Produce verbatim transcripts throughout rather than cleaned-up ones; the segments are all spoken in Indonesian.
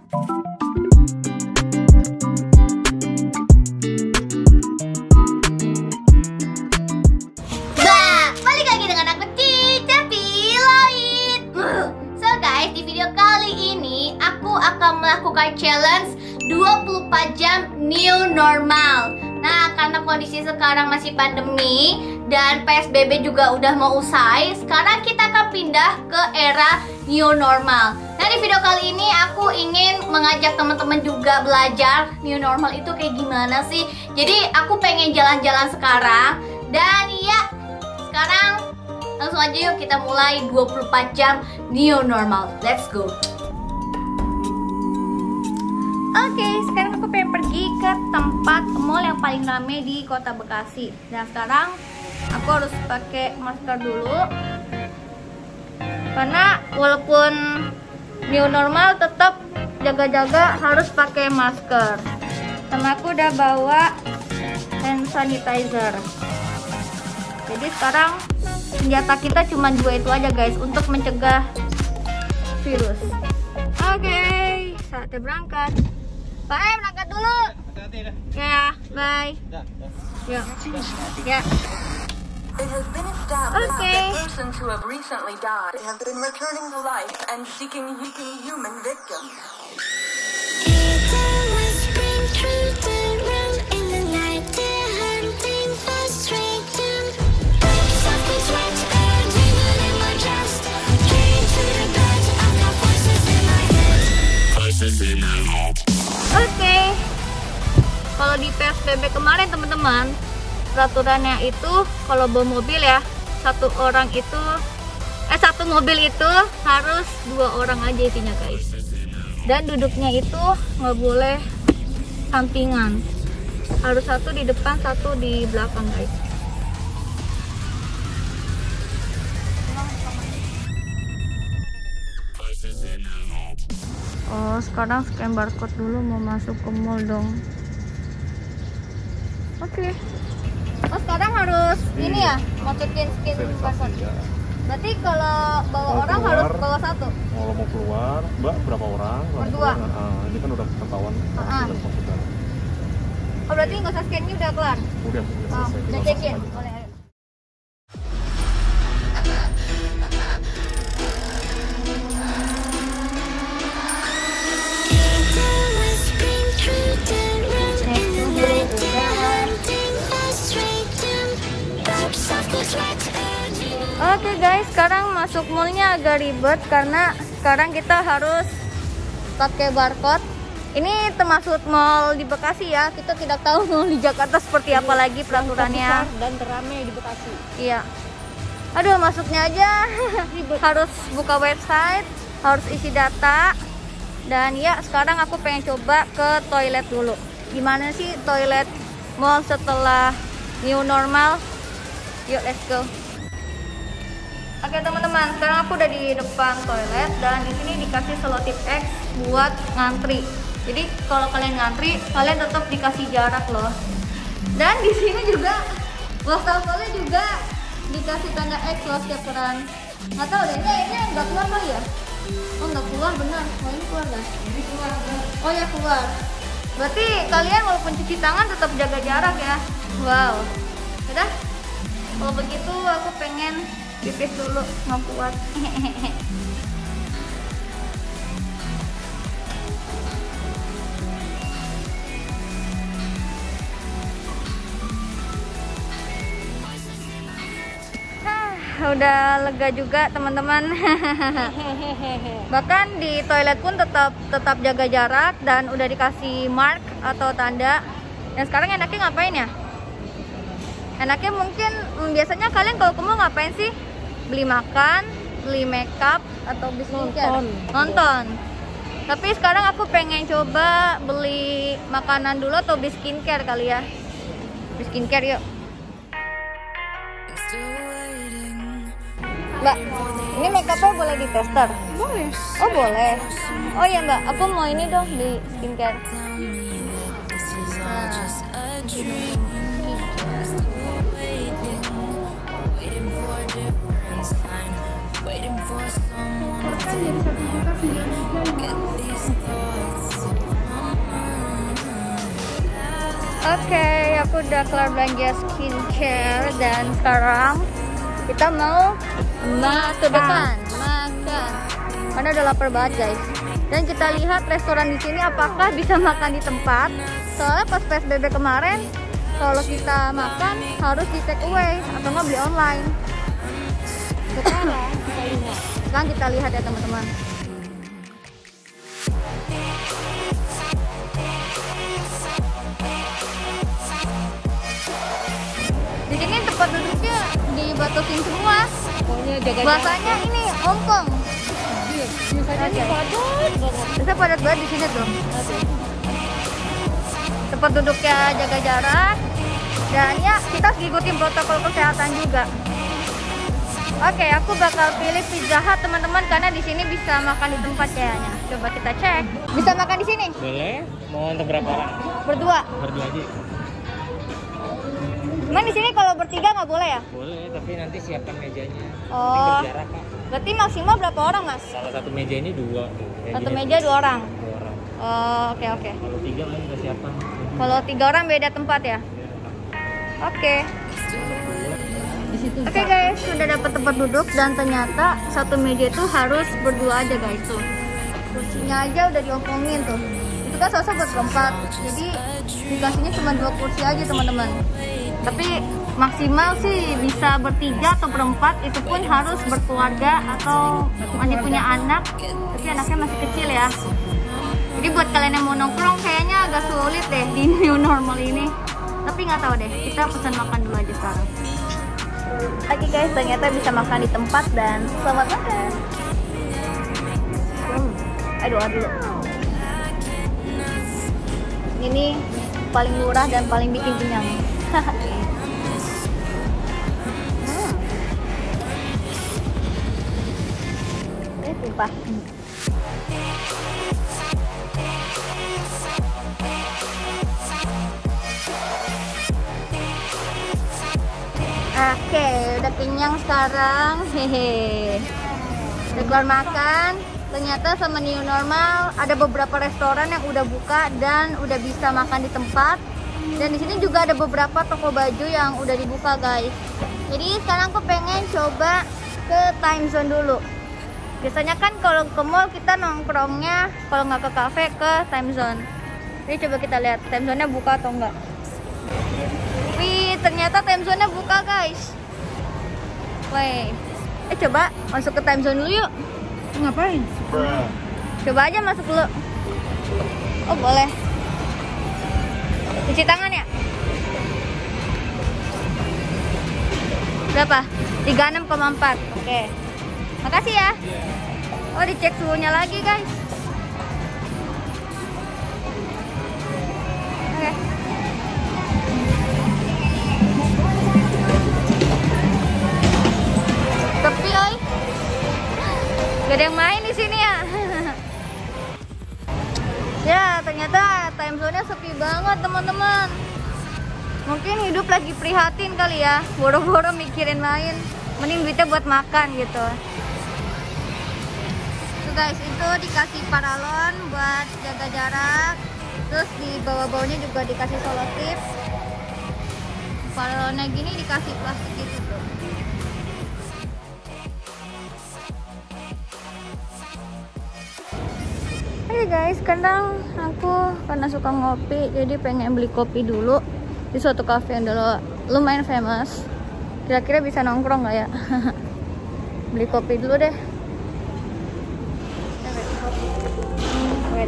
Melakukan challenge dua puluh empat jam new normal. Nah, karena kondisi sekarang masih pandemi dan P S B B juga udah mau usai, sekarang kita akan pindah ke era new normal. Nah, di video kali ini aku ingin mengajak teman-teman juga belajar new normal itu kayak gimana sih. Jadi aku pengen jalan-jalan sekarang. Dan ya, sekarang langsung aja yuk kita mulai dua puluh empat jam new normal. Let's go. Oke, okay, sekarang aku pengen pergi ke tempat mall yang paling rame di kota Bekasi. Dan sekarang aku harus pakai masker dulu, karena walaupun new normal tetap jaga-jaga harus pakai masker. Sama aku udah bawa hand sanitizer. Jadi sekarang senjata kita cuma dua itu aja guys, untuk mencegah virus. Oke, okay, saatnya berangkat. Bye, berangkat dulu. Hati-hati dah. Ya, bye. Dah, dah. Ya. Ya. It has been established Okay. that persons who have recently died have been returning to life and seeking human victims. Oke, okay. Kalau di P S B B kemarin teman-teman, peraturannya itu kalau bawa mobil ya, satu orang itu, eh satu mobil itu harus dua orang aja isinya guys. Dan duduknya itu nggak boleh sampingan, harus satu di depan, satu di belakang guys. Oh, sekarang scan barcode dulu, mau masuk ke mall dong. Oke. Okay. Oh, sekarang harus Jadi, ini ya, masukin scan barcode. Berarti kalau bawa mau orang keluar, harus bawa satu. Kalau mau keluar, Mbak berapa orang? Berdua. Nah, ini kan udah ketahuan. Uh -huh. Udah Oh, berarti nggak usah scan, ini udah kelar. Udah, udah Oh, selesai. udah check in. Boleh. Ayo. Oke okay guys, sekarang masuk mallnya agak ribet karena sekarang kita harus pakai barcode. Ini termasuk mall di Bekasi ya. Kita tidak tahu mall di Jakarta seperti apa lagi peraturannya. Dan teramai di Bekasi. Iya. Aduh, masuknya aja harus buka website, harus isi data. Dan ya, sekarang aku pengen coba ke toilet dulu. Gimana sih toilet mall setelah new normal? Yuk, let's go. Oke teman-teman, sekarang aku udah di depan toilet dan di sini dikasih selotip X buat ngantri. Jadi kalau kalian ngantri, kalian tetap dikasih jarak loh. Dan di sini juga wastafelnya juga dikasih tanda X loh setiap peran. Nggak tahu deh, ini ini nggak keluar kali ya? Oh nggak keluar benar. Oh ini keluar guys. Ini keluar. Oh ya keluar. Berarti kalian walaupun cuci tangan tetap jaga jarak ya. Wow. Udah. Kalau begitu aku pengen pipis dulu, nggak kuat. Udah lega juga teman-teman. Bahkan di toilet pun tetap tetap jaga jarak dan udah dikasih mark atau tanda. Dan sekarang enaknya ngapain ya? Enaknya mungkin biasanya kalian kalau ke mall ngapain sih? Beli makan, beli makeup atau beli skincare? Nonton. Nonton. Tapi sekarang aku pengen coba beli makanan dulu atau beli skincare kali ya. Beli skincare yuk. Mbak, ini makeupnya boleh di tester? Boleh. Oh boleh. Oh ya Mbak, aku mau ini dong di skincare. Nah. Oke, aku udah kelar belanja skincare dan sekarang kita mau makan, makan. Karena udah lapar banget guys. Dan kita lihat restoran di sini apakah bisa makan di tempat. Soalnya pas P S B B kemarin, kalau kita makan harus di take away atau nggak beli online. Sekarang kita lihat. Sekarang kita lihat ya teman-teman. Di sini tempat duduknya dibatasin semua. Bahasanya ini Hongkong. Biasanya ini padat banget. Bisa padat banget di sini tuh. Tempat duduknya jaga jarak. Dan ya kita harus ngikutin protokol kesehatan juga. Oke, aku bakal pilih Pizza Hut teman-teman karena di sini bisa makan di tempat kayaknya. Coba kita cek. Bisa makan di sini? Boleh. Mau untuk berapa orang? Berdua. Berdua aja. Cuman di sini kalau bertiga nggak boleh ya? Boleh, tapi nanti siapkan mejanya. Oh. Berjarak, Kak. Berarti maksimal berapa orang, Mas? Kalau satu meja ini dua. Satu meja dua orang. Dua orang. Oh, oke oke. Kalau tiga kan udah siapkan. Kalau tiga orang beda tempat ya? Oke. Oke guys, sudah dapat tempat duduk dan ternyata satu meja itu harus berdua aja guys tuh. Kursinya aja udah diomongin tuh. Itu kan selesai buat berempat. Jadi dikasihnya cuma dua kursi aja teman-teman. Tapi maksimal sih bisa bertiga atau berempat, itu pun harus berkeluarga atau masih punya anak, tapi anaknya masih kecil ya. Jadi buat kalian yang mau nongkrong kayaknya agak sulit deh di new normal ini. Tapi nggak tahu deh, kita pesan makan dulu aja sekarang. Oke guys, ternyata bisa makan di tempat dan selamat makan. Hmm. Aduh, aduh. Ini paling murah dan paling bikin kenyang. hmm. Ini sumpah. Hmm. Oke, udah kenyang sekarang. Hehe. Udah keluar makan. Ternyata sama new normal ada beberapa restoran yang udah buka dan udah bisa makan di tempat. Dan di sini juga ada beberapa toko baju yang udah dibuka, guys. Jadi sekarang aku pengen coba ke Time Zone dulu. Biasanya kan kalau ke mall kita nongkrongnya kalau nggak ke cafe ke Time Zone. Jadi coba kita lihat Time Zone-nya buka atau enggak. Wih, ternyata Time Zone-nya buka, guys. Wih. Eh, coba masuk ke Time Zone dulu yuk. Ngapain? Coba aja masuk dulu. Oh, boleh. Cuci tangan ya? Berapa? tiga puluh enam koma empat. Oke. Makasih ya. Oh, dicek suhunya lagi, guys. Oke. Sepi, oi. Gak ada yang main di sini ya. Ya, ternyata Time Zone-nya sepi banget, teman-teman. Mungkin hidup lagi prihatin kali ya, boro-boro mikirin main. Mending duitnya buat makan gitu. Tuh guys, itu dikasih paralon buat jaga jarak. Terus di bawah-bawahnya juga dikasih selotip. Paralonnya gini dikasih plastik gitu tuh. Oke guys, kadang aku karena suka ngopi, jadi pengen beli kopi dulu di suatu cafe yang dulu lumayan famous. Kira-kira bisa nongkrong nggak ya? Beli kopi dulu deh. Wait.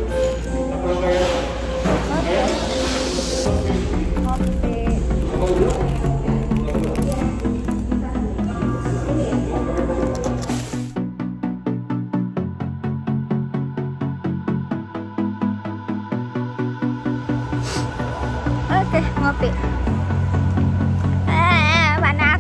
Oke, ngopi. Eh, panas.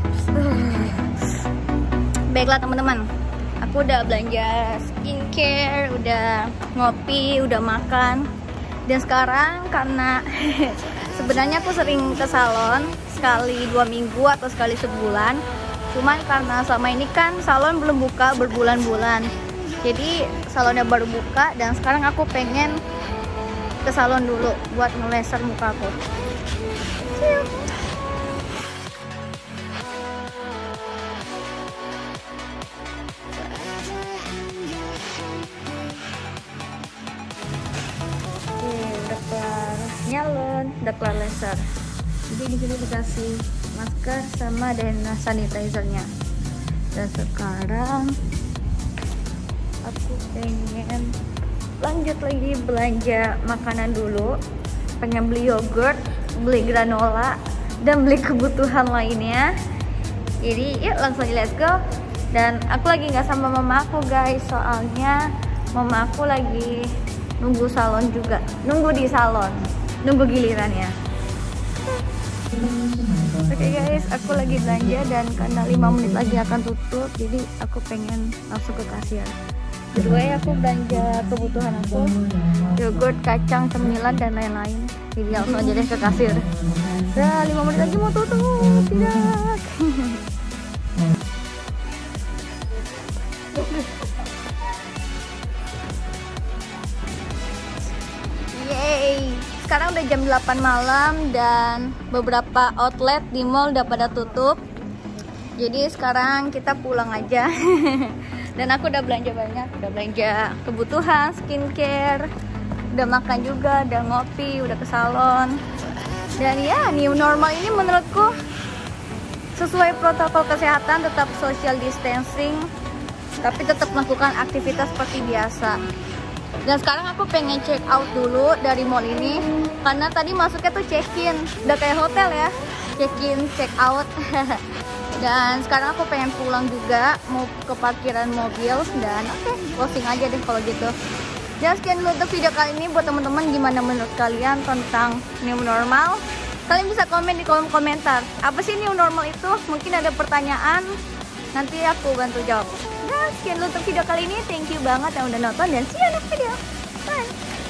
Baiklah teman-teman, aku udah belanja skincare, udah ngopi, udah makan. Dan sekarang karena sebenarnya aku sering ke salon sekali dua minggu atau sekali sebulan. Cuman karena selama ini kan salon belum buka berbulan-bulan. Jadi salonnya baru buka dan sekarang aku pengen ke salon dulu buat ngeleser muka aku. Udah kelar nyalon, udah kelar laser. Jadi di sini dikasih masker sama dan sanitizernya. Dan sekarang aku pengen lanjut lagi belanja makanan dulu. Pengen beli yogurt, beli granola, dan beli kebutuhan lainnya. Jadi yuk langsung let's go. Dan aku lagi nggak sama mama aku guys, soalnya mama aku lagi nunggu salon juga, nunggu di salon, nunggu gilirannya. Oke okay guys, aku lagi belanja dan karena lima menit lagi akan tutup, jadi aku pengen langsung ke kasir. Berdua aku belanja kebutuhan aku, yogurt, kacang, cemilan dan lain-lain. Jadi langsung aja deh ke kasir. Udah lima menit lagi mau tutup, tidak. Yeay, sekarang udah jam delapan malam dan beberapa outlet di mall udah pada tutup. Jadi sekarang kita pulang aja. Dan aku udah belanja banyak, udah belanja kebutuhan, skincare, udah makan juga, udah ngopi, udah ke salon. Dan ya, new normal ini menurutku sesuai protokol kesehatan, tetap social distancing, tapi tetap melakukan aktivitas seperti biasa. Dan sekarang aku pengen check out dulu dari mall ini, karena tadi masuknya tuh check in, udah kayak hotel ya, check in, check out. Dan sekarang aku pengen pulang juga, mau ke parkiran mobil. Dan oke, okay, closing aja deh kalau gitu. Dan sekian dulu untuk video kali ini. Buat teman-teman, gimana menurut kalian tentang new normal? Kalian bisa komen di kolom komentar, apa sih new normal itu? Mungkin ada pertanyaan, nanti aku bantu jawab. Dan sekian dulu untuk video kali ini. Thank you banget yang udah nonton, dan see you next video. Bye.